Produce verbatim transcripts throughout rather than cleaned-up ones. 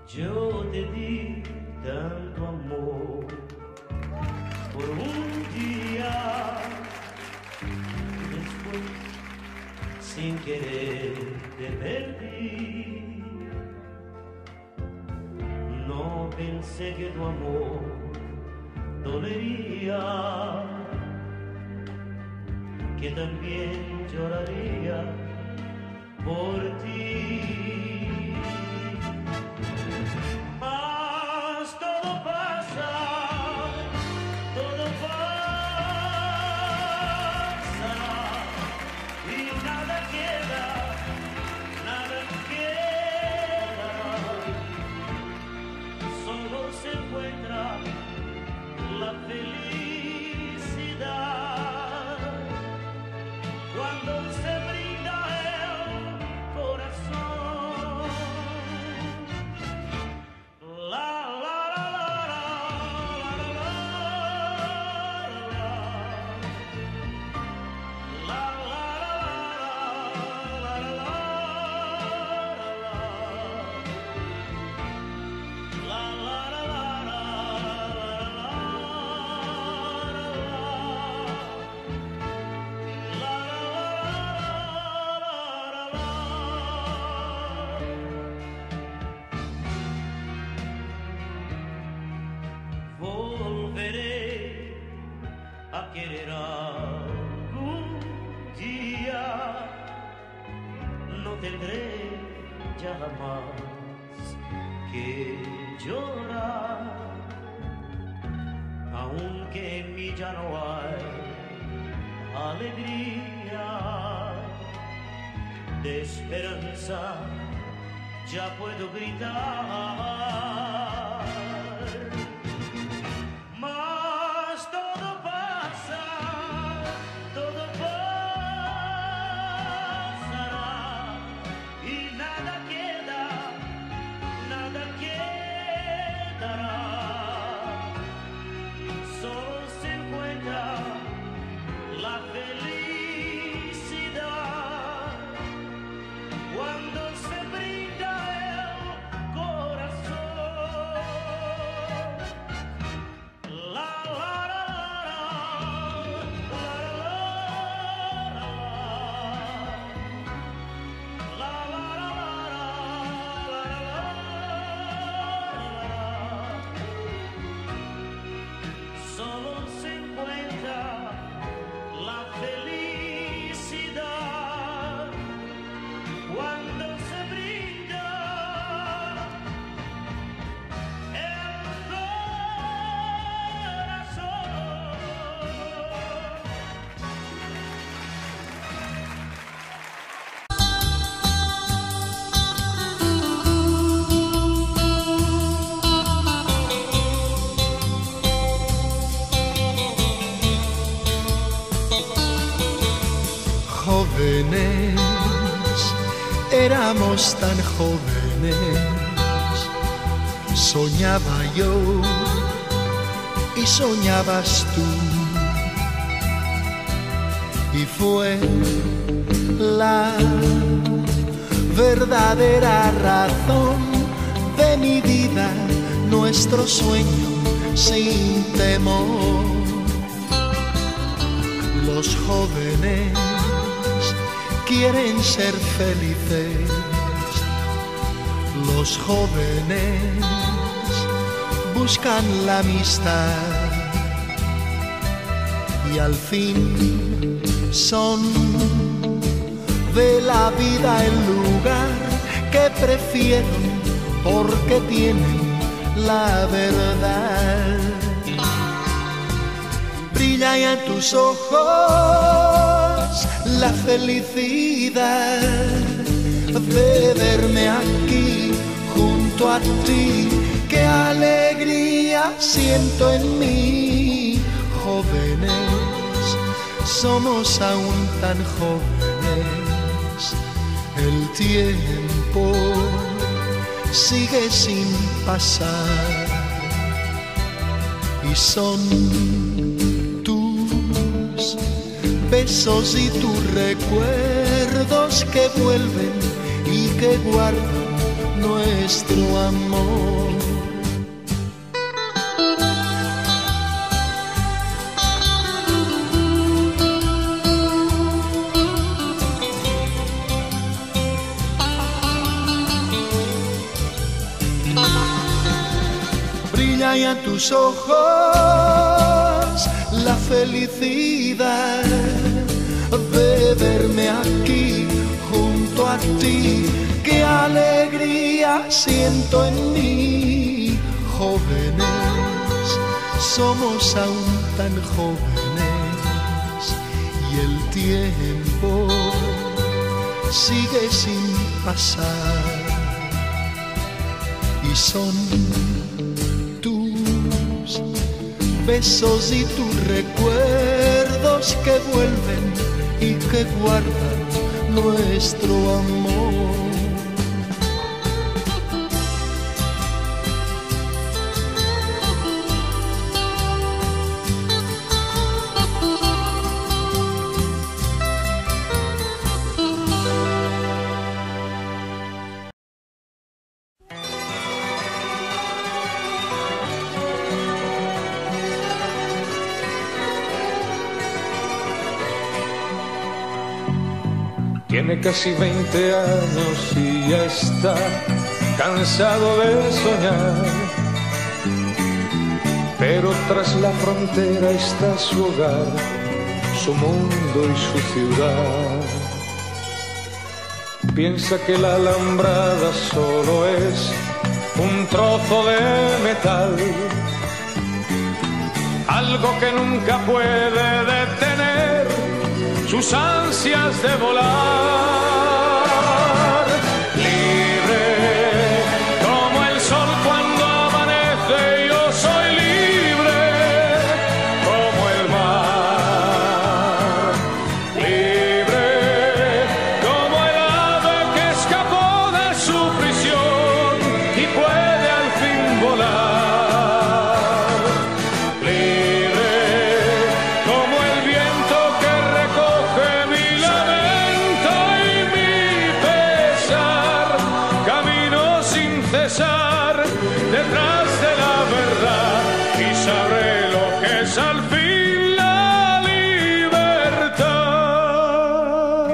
Yo te di tanto amor por un día, después sin querer te perdí. No pensé que tu amor dolería, que también lloraría por ti. Mas todo pasa, todo pasa y nada queda, nada queda. Solo se encuentra la felicidad cuando se brinda el corazón. La la la la la la la la la la la volveré a querer algún día, no tendré ya jamás que llorar, aunque en mí ya no hay alegría, de esperanza ya puedo gritar. Mas todo pasa, todo pasará y nada queda, nada quedará. Solo se encuentra la felicidad cuando se brinda el corazón. La la la la la la la solo se encuentra la felicidad cuando se brinda el corazón. Jóvenes, éramos tan jóvenes, soñaba yo y soñabas tú, y fue la verdadera razón de mi vida, nuestro sueño sin temor. Los jóvenes quieren ser felices, los jóvenes buscan la amistad y al fin son de la vida el lugar que prefieren porque tienen la verdad. Brilla en tus ojos la felicidad de verme aquí junto a ti. Qué alegría siento en mí. Jóvenes, somos aún tan jóvenes. El tiempo sigue sin pasar y son besos y tus recuerdos que vuelven y que guardo nuestro amor. Brilla ya en tus ojos la felicidad de verme aquí junto a ti. Qué alegría siento en mí. Jóvenes, somos aún tan jóvenes y el tiempo sigue sin pasar. Y son tus besos y tus recuerdos que vuelven y que guardan nuestro amor. Tiene casi veinte años y ya está cansado de soñar, pero tras la frontera está su hogar, su mundo y su ciudad. Piensa que la alambrada solo es un trozo de metal, algo que nunca puede detener sus ansias de volar, libre como el sol cuando amanece. Yo soy libre como el mar, libre como el ave que escapó de su prisión y puede al fin volar, libre como el viento que recoge mi lamento y mi pesar. Camino sin cesar detrás de la verdad y sabré lo que es al fin la libertad.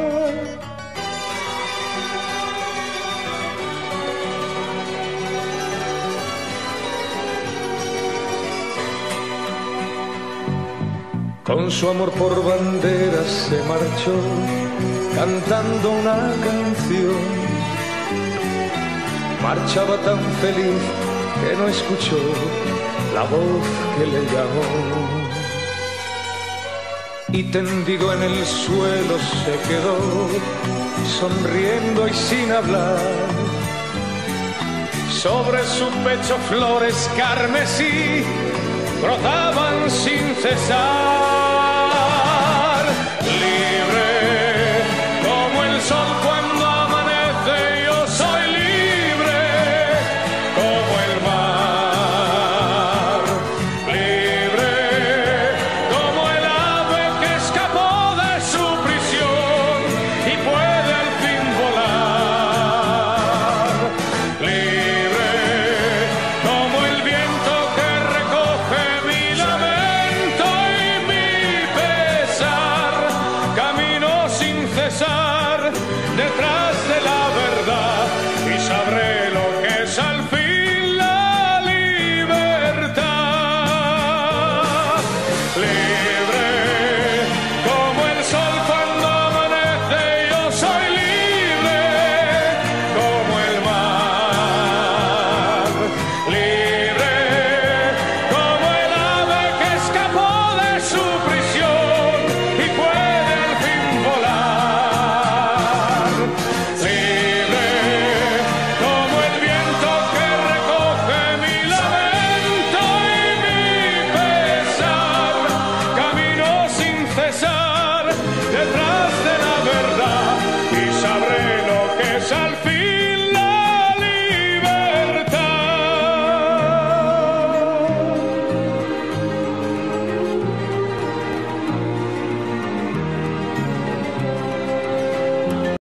Con su amor por bandera se marchó cantando una canción. Marchaba tan feliz que no escuchó la voz que le llamó. Y tendido en el suelo se quedó, sonriendo y sin hablar. Sobre su pecho flores carmesí brotaban sin cesar, libre como el sol cuando amanece. Yo soy libre como el mar, libre como el ave que escapó de su prisión y puede al fin volar, libre como el viento que recoge mi lamento y mi pesar. Camino sin cesar